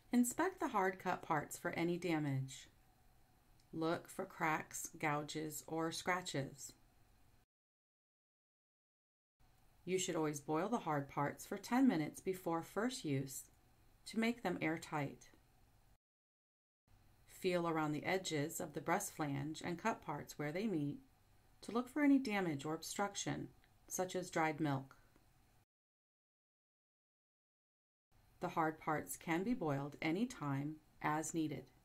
Inspect the hard cut parts for any damage. Look for cracks, gouges, or scratches. You should always boil the hard parts for 10 minutes before first use to make them airtight. Feel around the edges of the breast flange and cut parts where they meet to look for any damage or obstruction, such as dried milk. The hard parts can be boiled any time as needed.